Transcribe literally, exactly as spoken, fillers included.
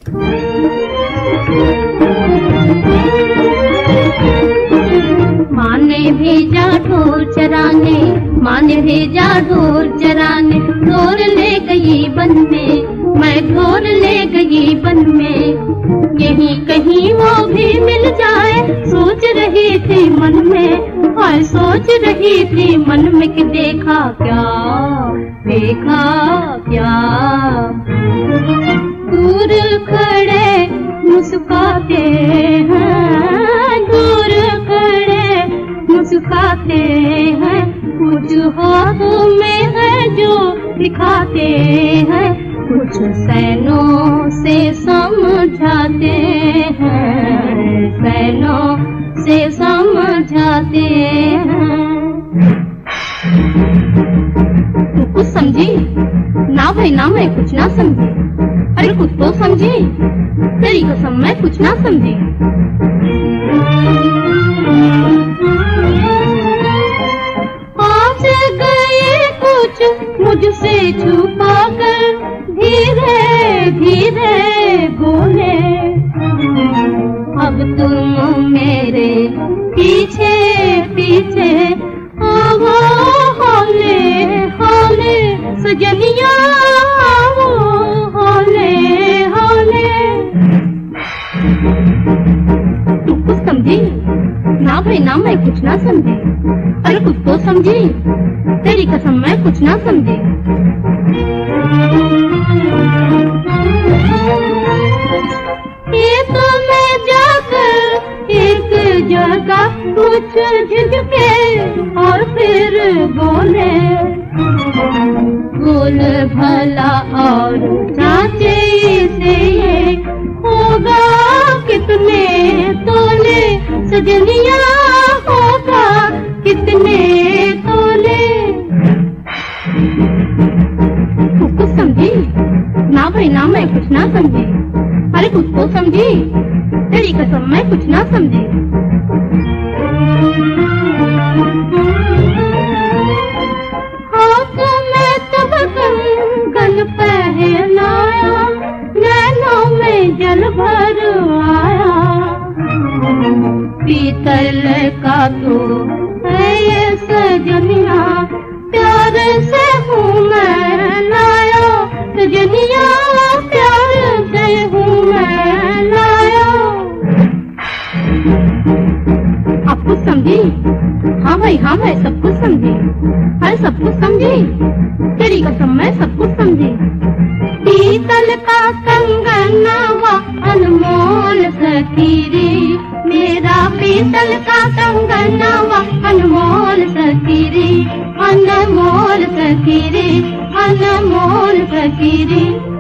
माँ ने भेजा ढोर चराने, माँ ने भेजा ढोर चराने, ढोर ले गई बन में, मैं ढोर ले गई बन में। यहीं कहीं वो भी मिल जाए सोच रही थी मन में, और सोच रही थी मन में कि देखा क्या, देखा क्या। दूर खड़े मुस्कुराते हैं, दूर खड़े मुस्कुराते हैं, कुछ हाथों में है जो दिखाते हैं, कुछ सैनों से समझाते हैं, सैनों से समझाते हैं। तू कुछ समझी? ना भाई ना, मैं कुछ ना समझी। अरे कुछ तो समझी, तेरी कसम मैं कुछ ना समझी। आज गए कुछ मुझसे छुपा कर, धीरे धीरे बोले, अब तुम मेरे पीछे पीछे आओ, होले होले सजनिया, आओ होले होले। तू कुछ समझी? ना भाई ना, मैं कुछ ना समझी। अरे कुछ तो समझी, तेरी कसम मैं कुछ ना समझी। ये तो मैं जाकर एक जगह कुछ झुके और फिर बोले, बोल भला और चाचे से ये होगा कितने तोले, सजनिया होगा कितने तोले। तू कुछ समझी? ना भाई ना, मैं कुछ ना समझी। अरे कुछ तो समझी, तेरी कसम मैं कुछ ना समझी। हाथ में तब कंगन पहनाया, नैनों में जल भर आया, पीतल का तो है ये सजनिया, प्यार से हूँ मैं लाया, सजनिया प्यार से हूँ मैं लाया। आप कुछ समझी? हाँ भाई हाँ, मैं सब कुछ समझी। अरे सब कुछ समझी, तेरी कसम मैं सब कुछ समझी। पीतल का कंगनवा अनमोल सखीरी, मेरा पीतल का कंगनवा अनमोल सखीरी, अनमोल सखीरी, अनमोल सखीरी।